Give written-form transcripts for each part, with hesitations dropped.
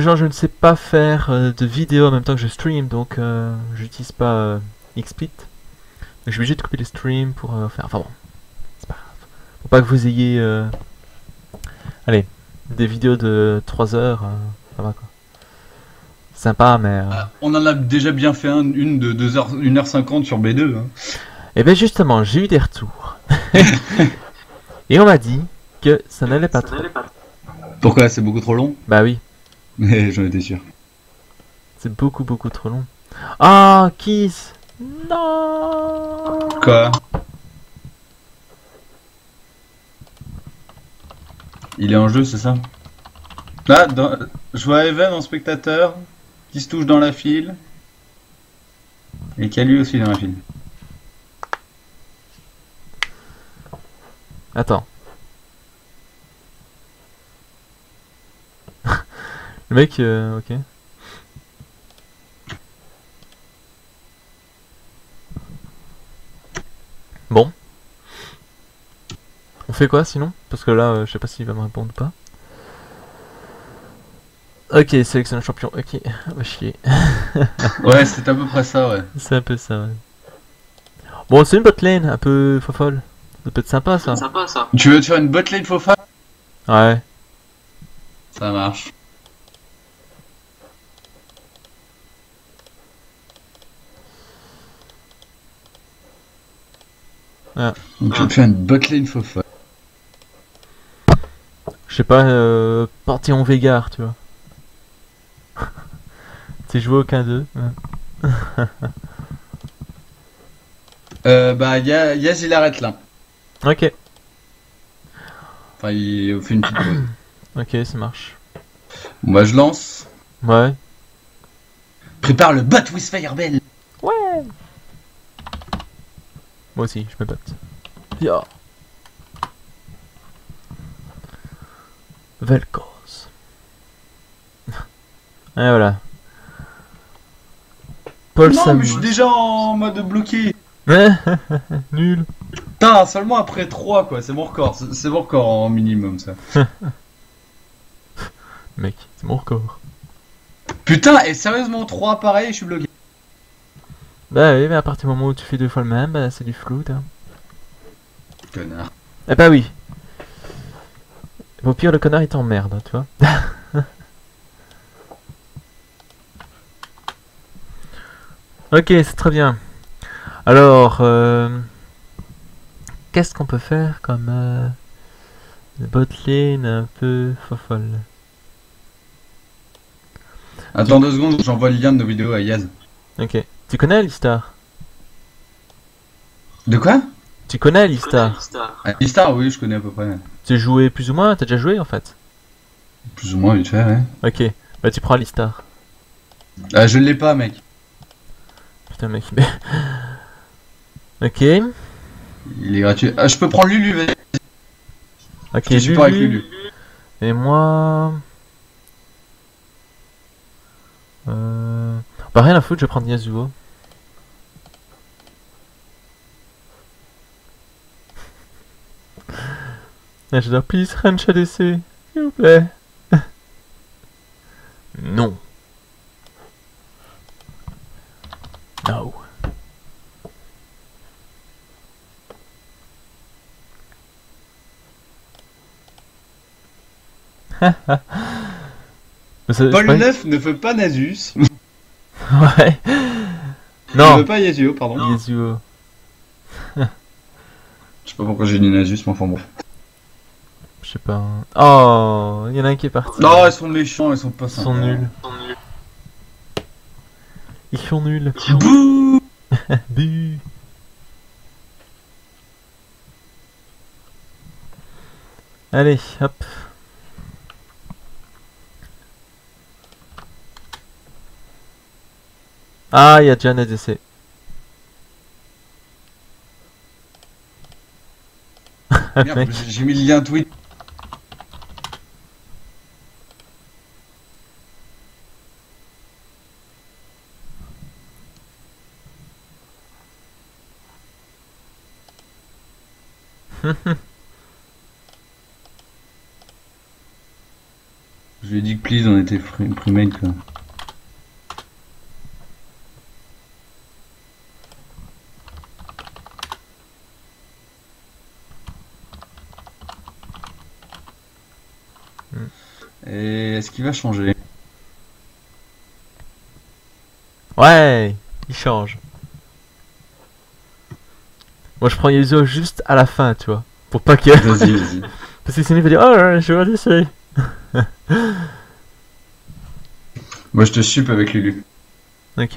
Genre, je ne sais pas faire de vidéo en même temps que je stream, donc j'utilise pas XSplit. Je suis obligé de couper les streams pour faire. Enfin bon, c'est pas grave. Faut pas que vous ayez. Allez, des vidéos de 3 heures, ça va quoi. Sympa, mais. On en a déjà bien fait une de 2h, 1h50 sur B2. Hein. Et ben justement, j'ai eu des retours. Et on m'a dit que ça n'allait pas trop. Pourquoi? C'est beaucoup trop long? Bah oui, Mais j'en étais sûr. c'est beaucoup beaucoup trop long. Ah, Kiss. Non. Quoi? Il est en jeu, c'est ça? Là, je vois Evan en spectateur qui se touche dans la file et qui a lui aussi dans la file. Attends. Le mec, ok. Bon. On fait quoi sinon? Parce que là, je sais pas s'il va me répondre ou pas. Ok, sélectionne un champion. Ok, va chier. Ouais, c'est à peu près ça, ouais. C'est un peu ça, ouais. Bon, c'est une botlane un peu fofolle. Ça peut être sympa ça. Tu veux te faire une botlane Fofa? Ouais. Ça marche. Ah. Donc tu veux te faire une botlane Fofa. Je sais pas, Panthéon Veigar, tu vois. T'es joué aucun d'eux. Ouais. Bah, Yaz il arrête là. Ok. Enfin, il fait une petite pause. Ok, ça marche. Bon, bah, je lance. Ouais. Prépare le bot with Firebell. Ouais. Moi aussi, je me batte. Ya. Vel'Koz. Et voilà. Paul Non, mais je Samuel. suis déjà en mode bloqué. Nul. Putain, seulement après 3 quoi, c'est mon record. C'est mon record en minimum ça. Mec, c'est mon record. Putain, et sérieusement 3 pareil, je suis bloqué. Bah oui, mais à partir du moment où tu fais 2 fois le même, bah c'est du flou, hein. Connard. Eh bah oui. Au pire, le connard il t'emmerde, tu vois. Ok, c'est très bien. Alors, qu'est-ce qu'on peut faire comme botlane un peu fofolle? Attends 2 secondes, j'envoie le lien de nos vidéos à Yaz. Ok. Tu connais Alistar? De quoi? Tu connais Alistar? Alistar, oui, je connais à peu près. Tu as joué plus ou moins? T'as déjà joué en fait? Plus ou moins vite fait, ouais. Ok. Bah tu prends Alistar. Ah, je l'ai pas, mec. Putain mec. Ok. Il est gratuit. Ah, je peux prendre Lulu, vas-y. Ok, Je suis pas avec Lulu. Lulu. Et moi... Bah rien à foutre, je vais prendre Yasuo. Et je dois please range ADC, s'il vous plaît. Non. No. Paul 9 ne veut pas Nasus. Ouais. Non. Non. Ne veut pas Yasuo, pardon. Yasuo. Je sais pas pourquoi j'ai dit Nasus, mais enfin bon. Je sais pas. Oh, il y en a un qui est parti. Non, ils sont méchants, ils sont pas Ils sympas. sont nuls. Ils sont nuls. Bouh. Bu. Allez, hop. Ah, il y a déjà un ADC. Merde, j'ai mis le lien tweet. Je lui ai dit que please on était primate quoi. Et est-ce qu'il va changer? Ouais, il change. Moi je prends Yuzo juste à la fin, tu vois. Pour pas que... Vas-y, vas-y. Parce que sinon il va dire oh je vais d'ici. Moi je te supe avec Lulu. Ok.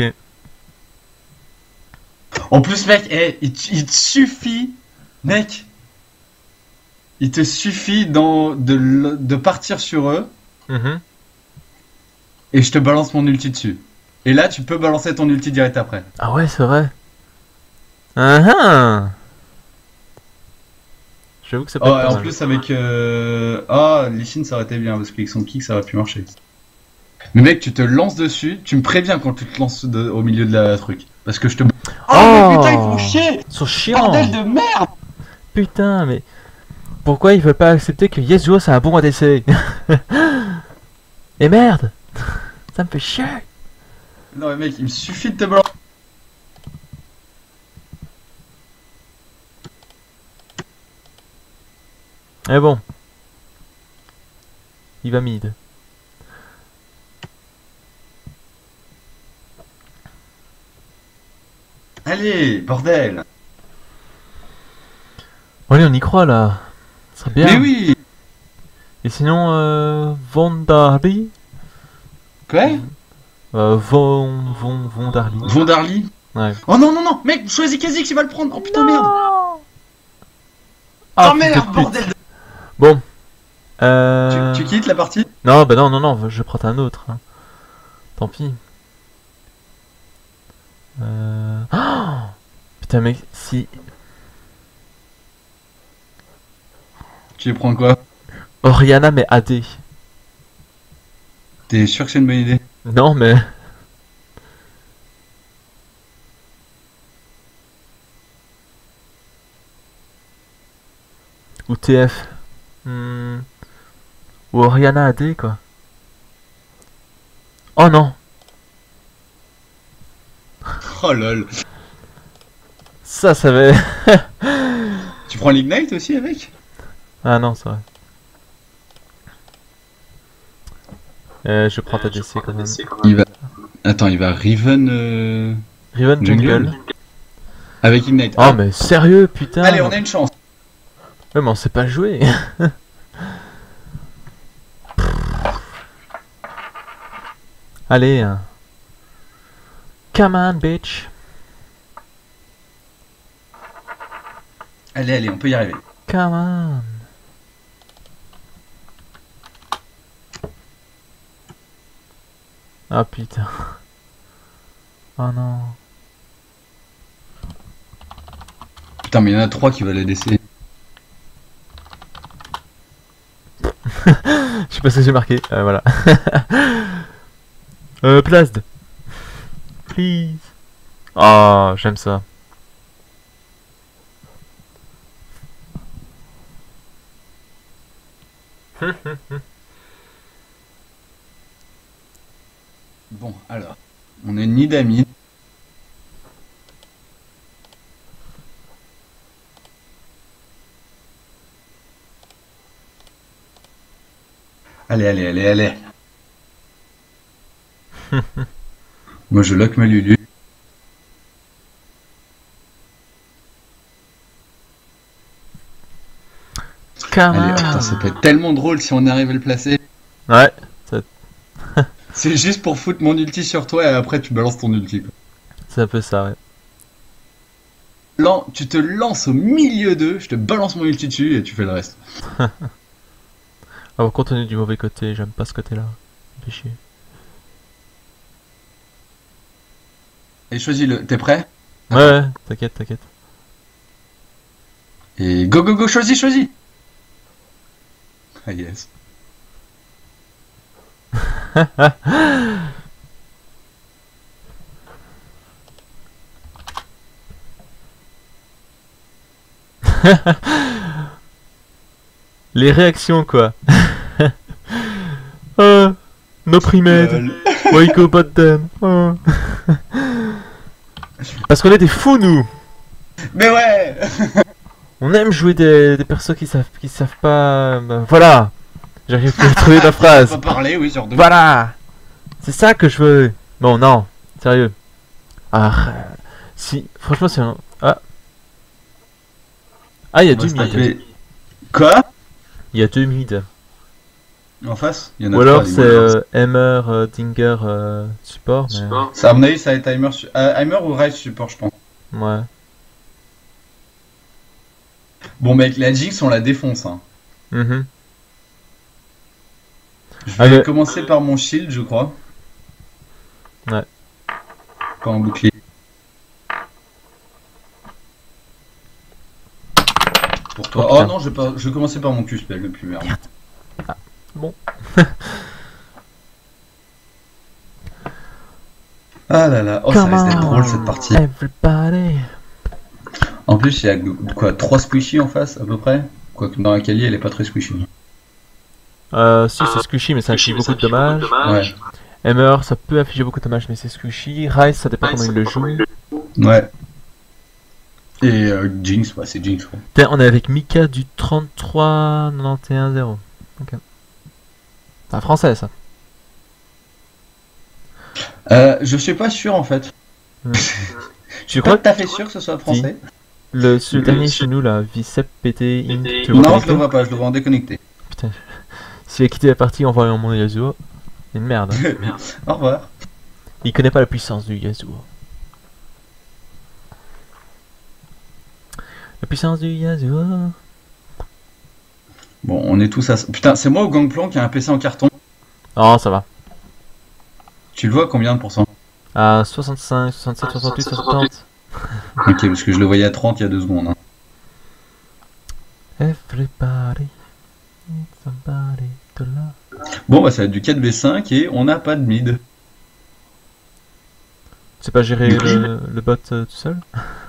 En plus mec, il te suffit, mec. Il te suffit de partir sur eux et je te balance mon ulti dessus. Et là tu peux balancer ton ulti direct après. Ah ouais c'est vrai. J'avoue que ça peut être pas En mal. plus avec... Lee Sin ça aurait été bien parce qu'avec son kick ça aurait pu marcher. Mais mec tu te lances dessus, tu me préviens quand tu te lances au milieu de la truc. Parce que je te... Oh mais putain ils font chier. Ils sont chiants. Bordel de merde. Putain mais... Pourquoi ils veulent pas accepter que Yasuo c'est un bon ADC? Et merde. Ça me fait chier. Non mais mec il me suffit de te balancer. Mais bon. Il va mid. Allez bordel. Allez on y croit là. Ça serait bien. Mais oui. Et sinon Vondarli. Quoi? Vondarli. Vondarli. Ouais. Oh non non non mec choisis Kha'Zix il va le prendre. Oh putain merde. Ah, Oh merde bordel de... Bon. Tu quittes la partie? Non bah non, je prends un autre. Hein. Tant pis. Oh putain mec, si... Tu les prends quoi? Oriana mais AD. T'es sûr que c'est une bonne idée? Non mais... Ou TF. Ou Oriana AD quoi. Oh non. Oh lol. Ça va... Tu prends l'Ignite aussi avec? Ah non c'est vrai. Je prends ta DC quand même. Il va... Attends, il va Riven... Riven Jungle. Avec Ignite. Oh mais sérieux putain. Allez, on a une chance. Ouais mais on sait pas jouer. Allez. Come on bitch. Allez, on peut y arriver. Come on. Ah putain. Oh non. Putain, mais il y en a 3 qui veulent les laisser. Je sais pas ce que j'ai marqué. Voilà. Placed. Please. Oh, j'aime ça. Bon, alors. On est ni d'amis. Allez. Moi je lock ma Lulu. Allez, putain, ça peut être tellement drôle si on arrive à le placer. Ouais. C'est juste pour foutre mon ulti sur toi et après tu balances ton ulti. Quoi. C'est un peu ça, ouais. Tu te lances au milieu d'eux, je te balance mon ulti dessus et tu fais le reste. On va continuer du mauvais côté, j'aime pas ce côté-là. Fait chier. Et choisis-le, t'es prêt? Ouais, t'inquiète. Et go, choisis! Ah yes. Les réactions quoi. No pre-med. Why go bot then? Parce qu'on est des fous, nous. Mais ouais. On aime jouer des persos qui savent pas... voilà. J'arrive plus à trouver la phrase. Pas parler, oui, sur deux. Voilà. C'est ça que je veux. Bon, non. Sérieux. Ah, si... Franchement, c'est un... Ah. Ah, il y a On va deux se mid. taper- Quoi? Il y a deux mid. En face? Il y en a Ou alors trois, c'est Hammer, Dinger, support, mais... Ça, à mon avis, ça va être Heimer ou Rice support, je pense. Ouais. Bon, mec, la Jinx, on la défonce. Hein. Mhm. Je Ah, vais mais- commencer par mon shield, je crois. Ouais. Pas en bouclier. Pour toi. Oh, Oh, putain. non, je vais commencer par mon Q-spell, le plus merde. Bon. Ah là là, oh, ça risque d'être drôle cette partie. Everybody. En plus, il y a quoi, 3 squishy en face, à peu près? Quoique dans la Kali, elle est pas très squishy. Si, c'est squishy, mais ça inflige beaucoup de dommages. Ouais. Hammer, ça peut infliger beaucoup de dommages, mais c'est squishy. Rice, ça dépend comment il le joue. Ouais. Et Jinx, ouais, c'est Jinx. Ouais. Tiens, on est avec Mika du 33-91-0. Ok. C'est un français, ça. Je suis pas sûr en fait. Tu Pas crois tout à fait sûr que ce soit français. le dernier chez nous, là, Vicep PT Int, tu le vois Non, je connecté? le vois pas, je le vois en déconnecté. Putain. S'il a quitté la partie en voyant mon Yasuo, c'est une merde. Hein. Au revoir. Il connaît pas la puissance du Yasuo. La puissance du Yasuo. Bon, on est tous à... Putain, c'est moi au Gangplank qui a un PC en carton. Oh, ça va. Tu le vois à combien de pourcents? À 65, 67, 68, 70. Ok, parce que je le voyais à 30 il y a 2 secondes. Hein. Everybody, need somebody to love. Bon, bah ça va être du 4v5 et on n'a pas de mid. Tu sais pas gérer Du coup, le bot tout seul?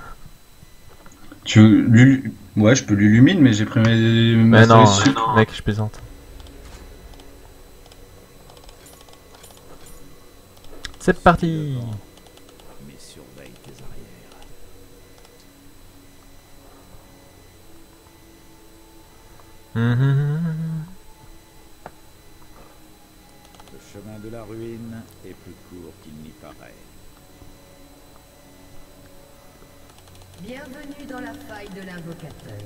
Ouais, je peux l'illumine, mais j'ai pris mes... Mais non, Mastery Sup. mec, je plaisante. C'est parti! Mais surveille tes arrières. Le chemin de la ruine est plus court qu'il n'y paraît. Bienvenue dans la faille de l'invocateur.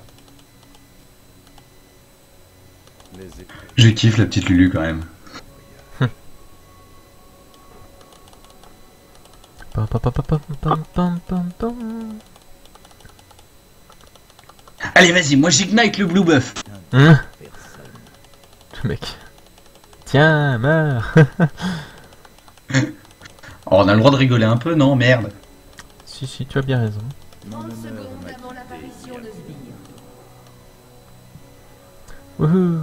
Les épreuves Je kiffe la petite Lulu quand même. Pam, pam, pam, pam, pam, pam, pam, pam. Allez, vas-y, moi j'ignite le blue buff. Hein? personne. Le mec. Tiens, meurs! Oh, on a le droit de rigoler un peu, non? Merde. Si, si, tu as bien raison. Mon 30 honneur secondes m'a avant quitté l'apparition il y a de Sbire. Wouhou!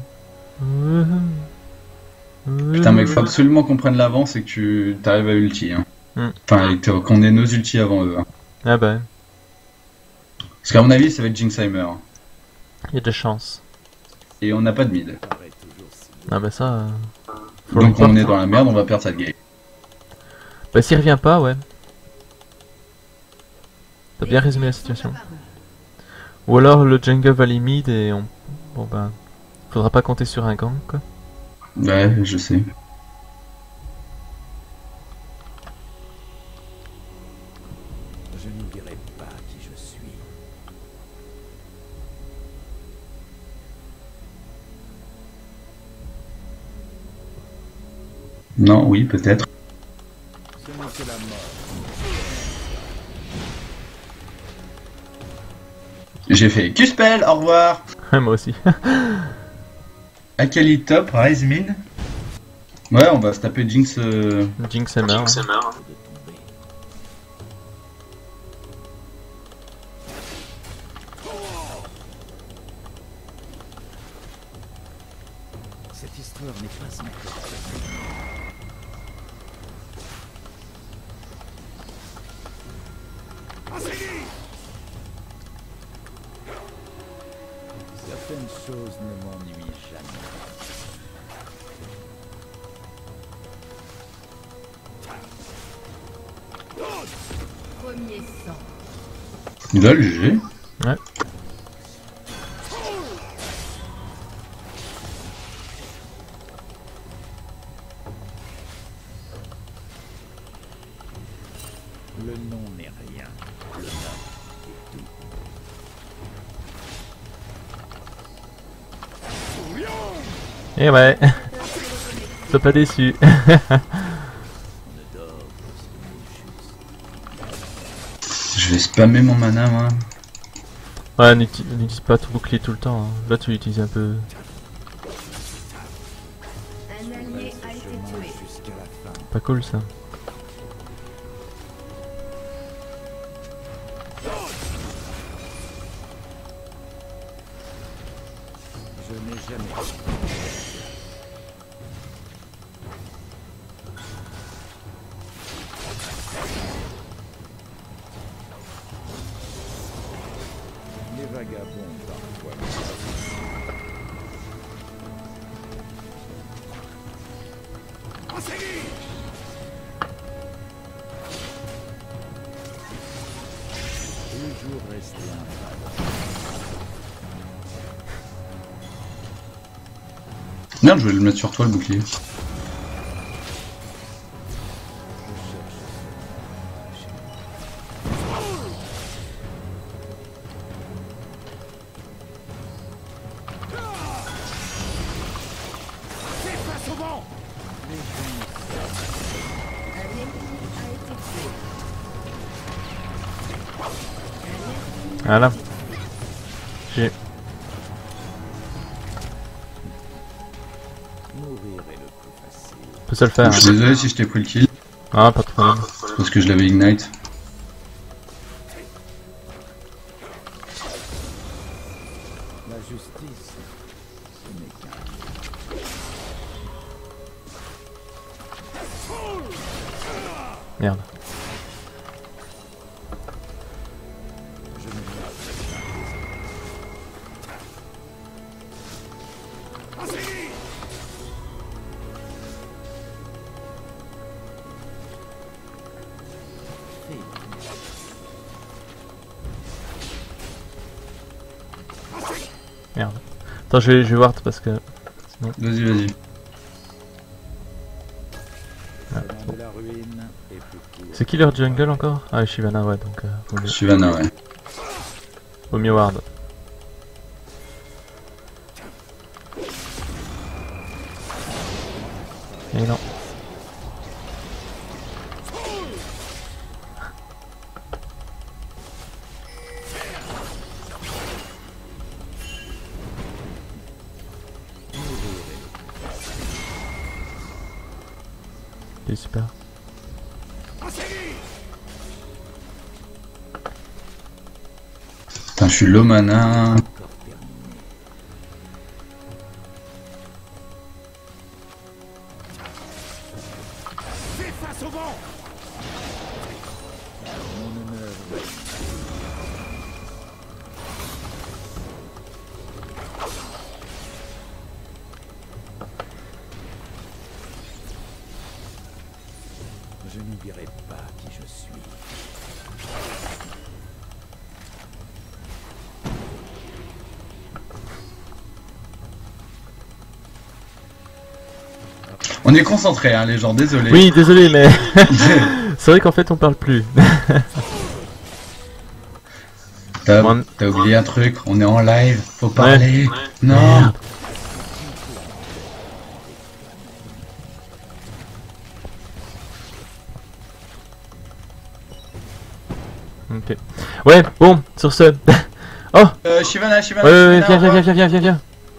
Wouhou! Putain, mec, faut absolument qu'on prenne l'avance et que tu t'arrives à ulti. Hein. Enfin, et qu'on ait nos ultis avant eux. Hein. Ah bah, Parce qu'à mon avis, ça va être Jinxheimer. il y a de chance. Et on n'a pas de mid. paraît toujours si Ah bah ça... faut Donc le on est voir. dans la merde, on va perdre cette game. Bah s'il revient pas, ouais. T'as bien résumé la situation. Ou alors le jungle va les mid et on... Bon bah... Faudra pas compter sur un gang, quoi. Ouais, je sais. je n'oublierai pas qui je suis. Non, oui, peut-être. Ce n'est que la mort. J'ai fait Q-spell, au revoir. Moi aussi. Akali top, Rise mid. Ouais, on va se taper Jinx. Jinx est mort. De tomber. Cette histoire n'est pas simple. Certaines choses ne m'ennuient jamais. Premier sang. Il va le GG. Ouais. Le nom n'est rien. Le nom est tout. Et ouais. Sois pas déçu. On ne dort que Je vais spammer mon mana, moi. Ouais, n'utilise pas ton bouclier tout le temps. Hein. Là, tu l'utilises un peu. Un allié a été tué. jusqu'à la fin. Pas cool ça. Je n'ai jamais. Les vagabonds parfois. Toujours rester un pas. Merde, je vais le mettre sur toi le bouclier. Un ennemi a été tué. Voilà. J'ai. Mourir est le plus facile. On peut se le faire. Je suis désolé si je t'ai pris le kill. Ah, pas de problème. C'est parce que je l'avais ignite. La justice, ce n'est qu'un. Merde. Je ne Merde. Attends, je vais voir parce que. Vas-y, vas-y. Ah, chemin de la ruine est plus court. c'est qui leur jungle encore? Ah, Shyvana, ouais, donc. Shyvana, ouais. Au mieux ward. Et non. Ok, super. Putain, je suis low mana. Je n'oublierai pas qui je suis. On est concentrés, hein, les gens, désolé. Oui, désolé, mais. C'est vrai qu'en fait, on parle plus. T'as Bon. t'as oublié un truc, on est en live, faut parler. Non. Merde. Ok. Ouais, bon, sur ce. Oh! Shyvana, Shyvana, Ouais, Shyvana, viens, au revoir. viens.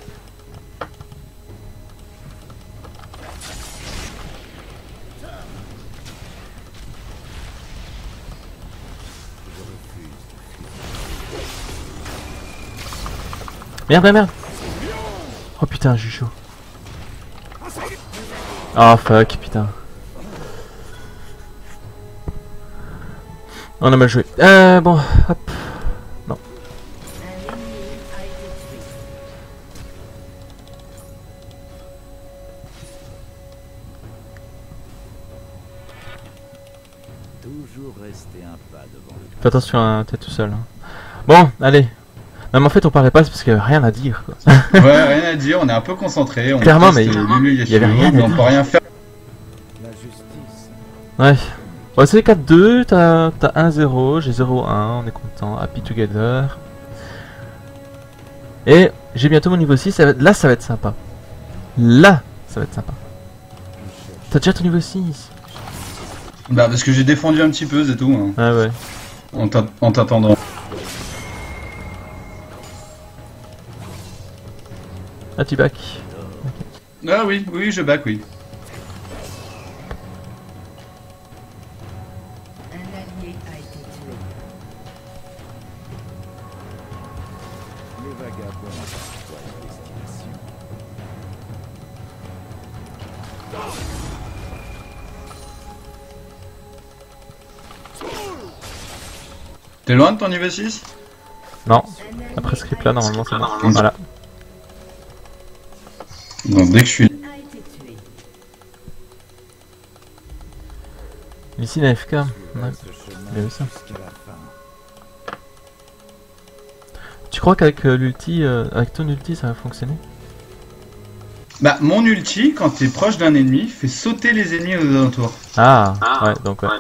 Merde. Oh putain, j'ai chaud. Oh fuck, putain. On a mal joué. Bon, hop. Non. Un ennemi a été tué. Tout Toujours rester un pas devant le Fais attention, hein, t'es tout seul. Hein. Bon, allez. Non mais en fait on parlait pas, c'est parce qu'il y avait rien à dire quoi. Ouais, rien à dire, on est un peu concentré. On Clairement, teste mais Lulu il y avait rien à mais on dire. peut rien faire. La justice. Ouais. Bon, c'est 4-2, t'as 1-0, j'ai 0-1, on est content, happy together. Et j'ai bientôt mon niveau 6, là ça va être sympa. Là, ça va être sympa. T'as déjà ton niveau 6? Bah, parce que j'ai défendu un petit peu, c'est tout. Hein, Ah ouais. en t'attendant. Ah tu back. Ah oui, oui, je back, oui. Un allié a été tué. Les vagabonds ont parfois une destination. T'es loin de ton niveau 6? Non, Un allié après ce script là normalement c'est bon. bon. Voilà. Non, dès que je suis... a été tué. Ici la FK. Ouais. Ce chemin Bien vu ça. jusqu'à la fin. Tu crois qu'avec l'ulti, avec ton ulti ça va fonctionner? Bah, mon ulti, quand t'es proche d'un ennemi, fait sauter les ennemis aux alentours. Ah, ouais, donc ouais.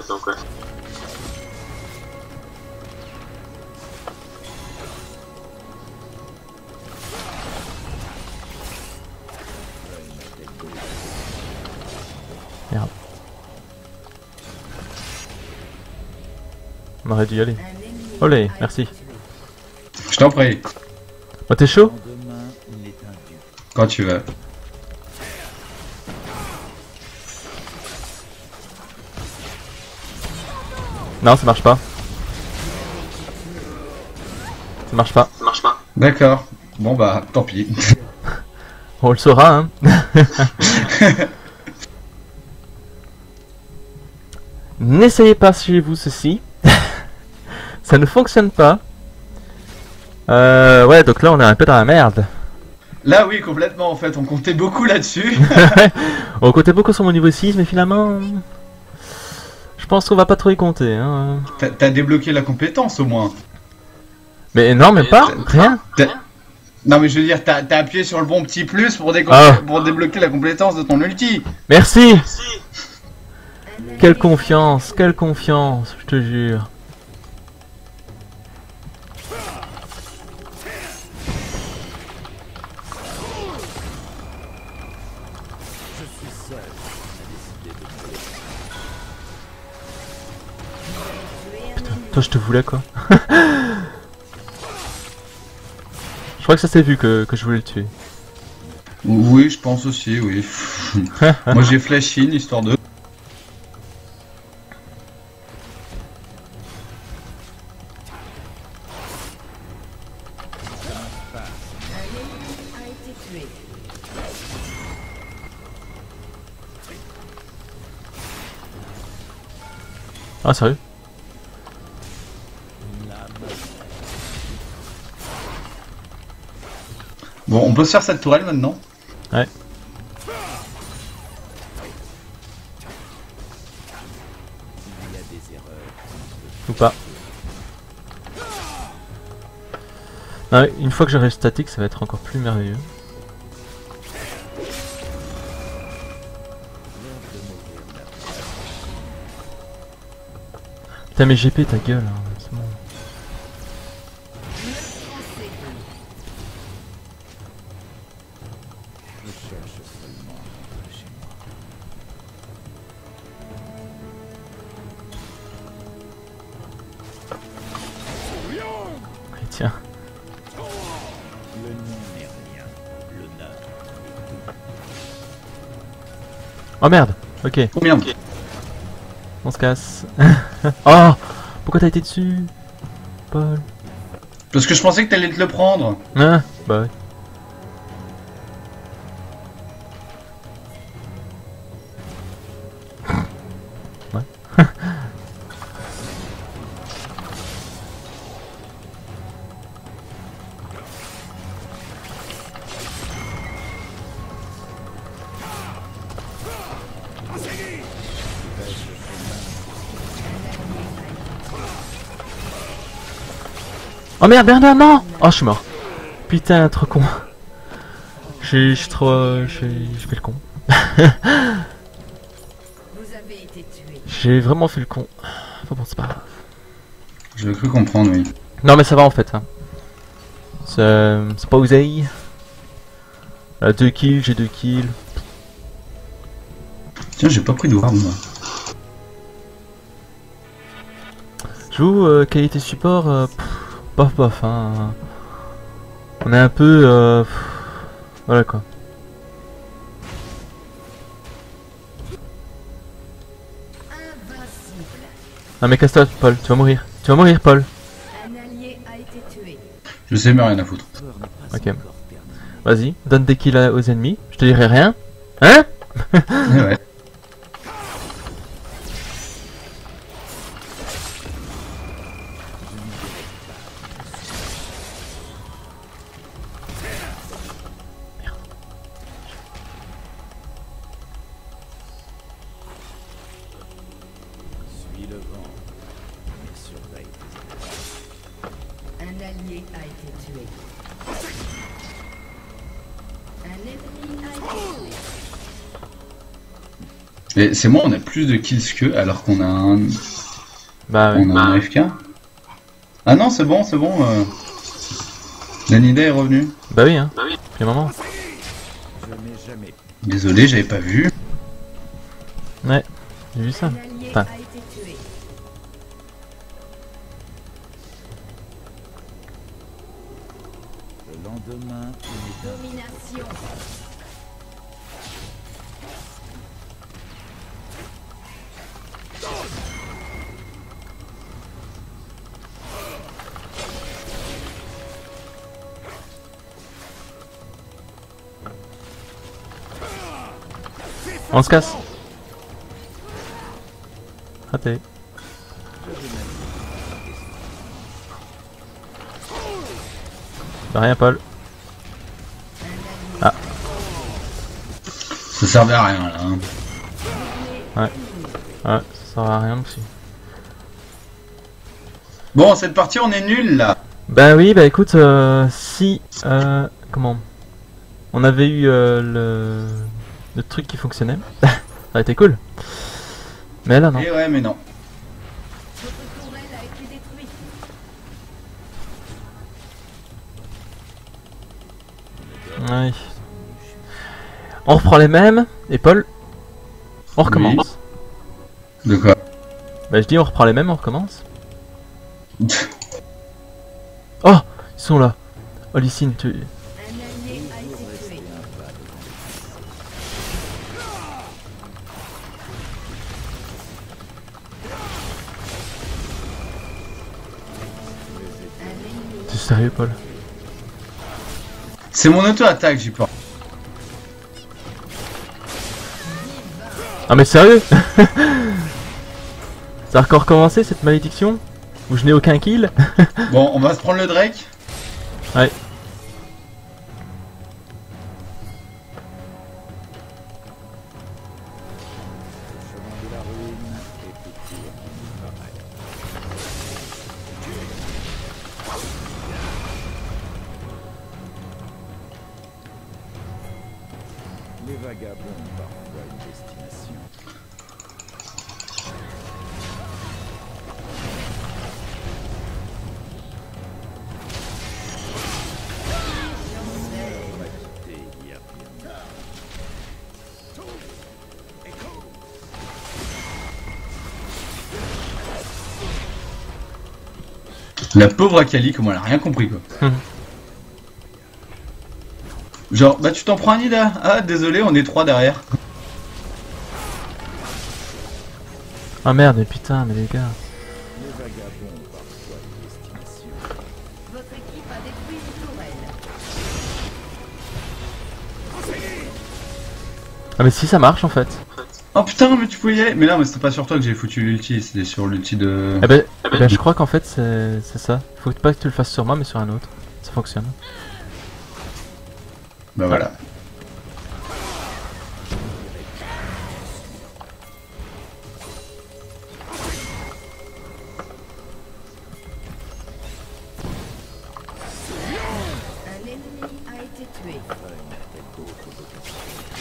Merde. On aurait dû y aller. Un ennemi Olé, a merci. été tué. Je t'en prie, Oh t'es chaud? Lendemain, il est un dieu. quand tu veux. Non ça marche pas. Ça marche pas. D'accord. Bon bah, tant pis. On le saura hein. N'essayez pas chez vous ceci. Ça ne fonctionne pas. Ouais donc là on est un peu dans la merde. Là, oui, complètement, en fait. On comptait beaucoup là-dessus. On comptait beaucoup sur mon niveau 6 mais finalement... Je pense qu'on va pas trop y compter hein. T'as débloqué la compétence, au moins. Mais non même pas, rien. Non, mais je veux dire, t'as appuyé sur le bon petit plus pour, Ah. pour débloquer la compétence de ton ulti. Merci. Un allié Quelle confiance, je te jure. Je suis seul à décider de mon destin. tué un ennemi. Toi je te voulais quoi. Je crois que ça s'est vu que je voulais le tuer. Oui, je pense aussi, oui. Moi, j'ai flash in, histoire de... Un ennemi a été tué. Ah sérieux? Une lame. Bon, on peut se faire cette tourelle maintenant. Ouais. Il y a des erreurs. Ou pas. Ah, une fois que j'aurai le statique ça va être encore plus merveilleux. L'heure de mourir n'a pas. Putain mais GP ta gueule hein, c'est bon. Je cherche seulement à rentrer chez moi. Et tiens. Le nom n'est rien. Le neuf. Oh merde. Ok, Combien? on se casse. Oh, pourquoi t'as été dessus, Paul? Parce que je pensais que t'allais te le prendre. Ah, bah ouais. Ouais. Oh merde, Bernard, non! Oh, je suis mort. Putain, trop con. Je suis trop... J'ai fait le con. Vous avez été tué. J'ai vraiment fait le con. Enfin bon, c'est pas grave. Je cru comprendre, oui. Non mais ça va en fait. Hein. C'est pas oseille. 2 kills, j'ai 2 kills. Tiens, j'ai pas pris de ward, moi. Je joue qualité support, bof bof. Hein. On est un peu... voilà quoi. Invincible. Non mais casse-toi Paul, tu vas mourir. Tu vas mourir Paul. Un allié a été tué. Je sais, mais rien à foutre. Ok. Vas-y, donne des kills aux ennemis. Je te dirai rien. Hein? Ouais. Suis le vent, mais surveille tes Un allié a été tué. Un ennemi a été tué. Et c'est moi, on a plus de kills qu'eux, alors qu'on a un... Bah ouais. On a un FK. Ah non, c'est bon, c'est bon. Lanida est revenu. Bah oui hein. Depuis un moment. Je n'ai jamais Désolé, j'avais pas vu. Ouais, j'ai vu ça. Un allié Enfin. a été tué. le lendemain une Domination. On se casse. Raté. Bah rien Paul. Ça servait à rien, là. Hein. Ouais, ça sert à rien aussi. Bon, cette partie, on est nul là. Bah oui, bah écoute, si... comment on avait eu le truc qui fonctionnait, ça aurait été cool. Mais là non. Et ouais, mais non. Votre tourelle a été détruite. Ouais. On reprend les mêmes, et Paul, on recommence. De quoi? Bah je dis on reprend les mêmes, on recommence. Oh, ils sont là. Oh Lysine, tu... Un allié a été tué. Un ennemi. T'es sérieux Paul? C'est mon auto-attaque, j'y pense. Ah mais sérieux? Ça a encore recommencé cette malédiction? Où je n'ai aucun kill? Bon, on va se prendre le Drake. Ouais. le chemin de la ruine est plus court qu'il n'y paraît. Les vagabonds ont parfois une destination. On m'a quitté il y a bien longtemps. La pauvre Akali, comment elle a rien compris quoi. Genre, bah tu t'en prends un Nida. Ah, désolé, on est 3 derrière. Ah merde, mais putain, mais les gars. Les vagabonds ont parfois une destination. Votre équipe a détruit une tourelle. Ah mais si ça marche en fait. Oh putain, mais tu pouvais y aller. Mais non, mais c'était pas sur toi que j'ai foutu l'ulti, c'était sur l'ulti de... Eh ben, je crois qu'en fait c'est ça. Faut pas que tu le fasses sur moi mais sur un autre. Ça fonctionne. Bah voilà. tué. Fun avec d'autres occasions.